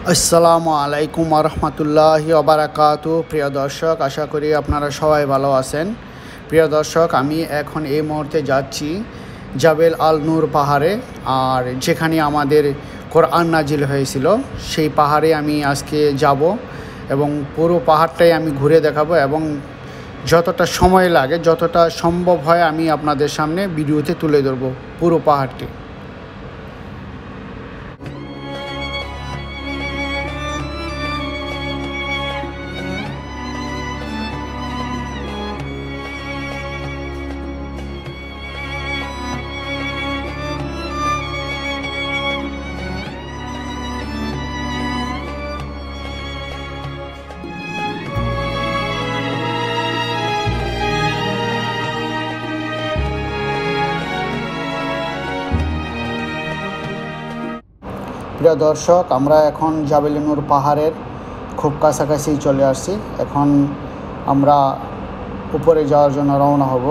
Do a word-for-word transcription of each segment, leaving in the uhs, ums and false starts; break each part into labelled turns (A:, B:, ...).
A: আসসালামু আলাইকুম ওয়া রাহমাতুল্লাহি ওয়া বারাকাতুহু। প্রিয় দর্শক, আশা করি আপনারা সবাই ভালো আছেন। প্রিয় দর্শক, আমি এখন এই মুহূর্তে যাচ্ছি জাবেল আল নূর পাহাড়ে, আর যেখানে আমাদের কোরআন নাজিল হয়েছিল সেই পাহাড়ে আমি আজকে যাব এবং পুরো পাহাড়টাই আমি ঘুরে দেখাবো এবং যতটা সময় লাগে, যতটা সম্ভব হয় আমি আপনাদের সামনে ভিডিওতে তুলে ধরবো পুরো পাহাড়টি। প্রিয় দর্শক, আমরা এখন জাবেল নূর পাহাড়ের খুব কাছাকাছি চলে আসছি। এখন আমরা উপরে যাওয়ার জন্য রওনা হব।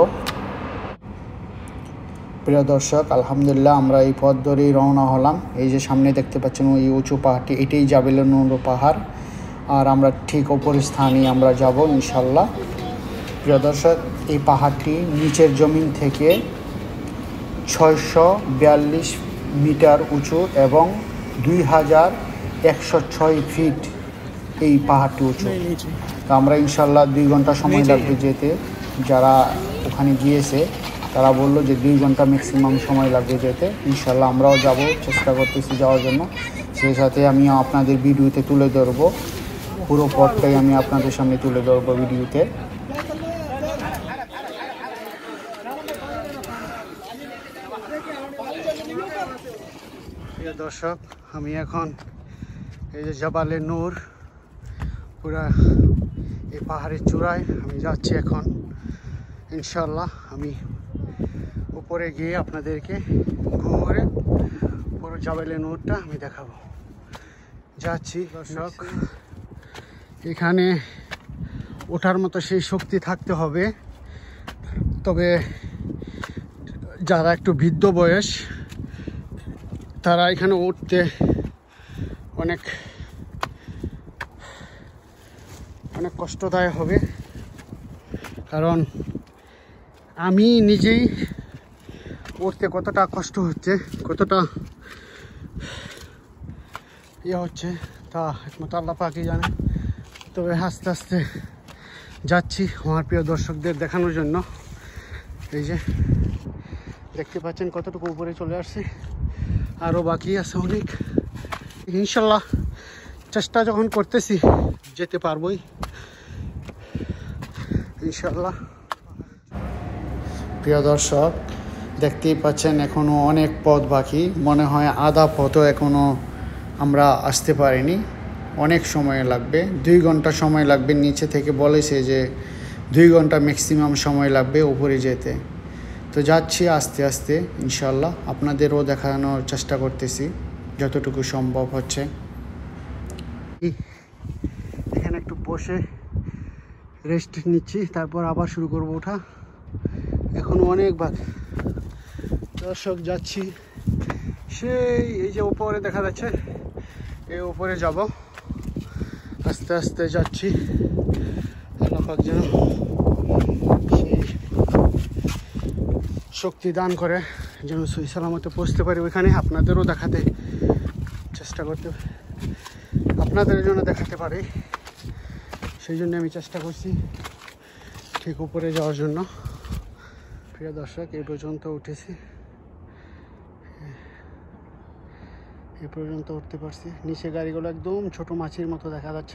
A: প্রিয় দর্শক, আলহামদুলিল্লাহ আমরা এই পথ ধরেই রওনা হলাম। এই যে সামনে দেখতে পাচ্ছেন ওই উঁচু পাহাড়টি, এটাই জাবেল নূর পাহাড়, আর আমরা ঠিক ওপর স্থানেই আমরা যাব ইনশাল্লাহ। প্রিয় দর্শক, এই পাহাড়টি নিচের জমিন থেকে ছয়শো বিয়াল্লিশ মিটার উঁচু এবং দুই হাজার একশো ছয় ফিট এই পাহাড়টি উঁচু। তো আমরা ইনশাল্লাহ দুই ঘন্টা সময় লাগবে যেতে। যারা ওখানে গিয়েছে তারা বললো যে দুই ঘন্টা ম্যাক্সিমাম সময় লাগবে যেতে। ইনশাল্লাহ আমরাও যাব, চেষ্টা করতেছি যাওয়ার জন্য। সেই সাথে আমি আপনাদের ভিডিওতে তুলে ধরবো, পুরো পথটাই আমি আপনাদের সামনে তুলে ধরবো ভিডিওতে। প্রিয় দর্শক, আমি এখন এই যে জাবালে নূর পুরা এই পাহাড়ের চূড়ায় আমি যাচ্ছি এখন। ইনশাল্লাহ আমি উপরে গিয়ে আপনাদেরকে ঘুরে পুরো জাবালে নূরটা আমি দেখাবো। যাচ্ছি দর্শক, এখানে ওঠার মতো সেই শক্তি থাকতে হবে, তবে যারা একটু বৃদ্ধ বয়স তারা এখানে উঠতে অনেক অনেক কষ্টদায়ক হবে, কারণ আমি নিজেই উঠতে কতটা কষ্ট হচ্ছে, কতটা ইয়ে হচ্ছে তা একমাত্র আল্লাহ পাকই জানে। তবে আস্তে আস্তে যাচ্ছি আমার প্রিয় দর্শকদের দেখানোর জন্য। এই যে দেখতে পাচ্ছেন কতটুকু উপরে চলে আসছে, আরও বাকি আছে অনেক। ইনশাল্লাহ চেষ্টা যখন করতেছি যেতে পারবোই ইনশাল্লাহ। প্রিয় দর্শক, দেখতেই পাচ্ছেন এখনও অনেক পথ বাকি, মনে হয় আধা পথও এখনও আমরা আসতে পারিনি। অনেক সময় লাগবে, দুই ঘন্টা সময় লাগবে। নিচে থেকে বলেছে যে দুই ঘন্টা ম্যাক্সিমাম সময় লাগবে উপরে যেতে। তো যাচ্ছি আস্তে আস্তে ইনশাল্লাহ, আপনাদেরও দেখানোর চেষ্টা করতেছি যতটুকু সম্ভব হচ্ছে। এখানে একটু বসে রেস্ট নিচ্ছি, তারপর আবার শুরু করবো ওঠা। এখন অনেক বাকি। দর্শক, যাচ্ছি সেই এই যে উপরে দেখা যাচ্ছে, এই উপরে যাব। আস্তে আস্তে যাচ্ছি, আল্লাহ পাক যেন শক্তি দান করে যেন সহি সালামতে পৌঁছতে পারি ওইখানে। আপনাদেরও দেখাতে চেষ্টা করতে, আপনাদের জন্য দেখাতে পারি, সেই জন্য আমি চেষ্টা করছি ঠিক উপরে যাওয়ার জন্য। প্রিয় দর্শক, এই পর্যন্ত উঠেছি, এই পর্যন্ত উঠতে পারছি। নিচে গাড়িগুলো একদম ছোট মাছির মতো দেখা যাচ্ছে।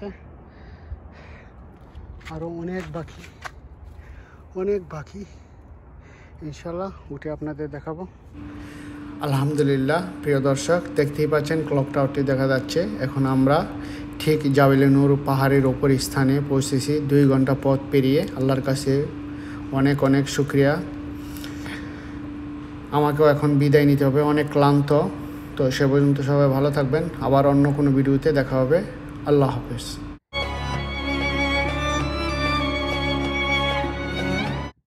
A: আরও অনেক বাকি, অনেক বাকি। ইনশাল্লাহ উঠে আপনাদের দেখাবো। আলহামদুলিল্লাহ প্রিয় দর্শক, দেখতেই পাচ্ছেন ক্লক টাওয়ারটি দেখা যাচ্ছে। এখন আমরা ঠিক জাবেল নূর পাহাড়ের ওপর স্থানে পৌঁছেছি, দুই ঘন্টা পথ পেরিয়ে। আল্লাহর কাছে অনেক অনেক শুক্রিয়া। আমাকেও এখন বিদায় নিতে হবে, অনেক ক্লান্ত। তো সে পর্যন্ত সবাই ভালো থাকবেন, আবার অন্য কোনো ভিডিওতে দেখা হবে। আল্লাহ হাফেজ।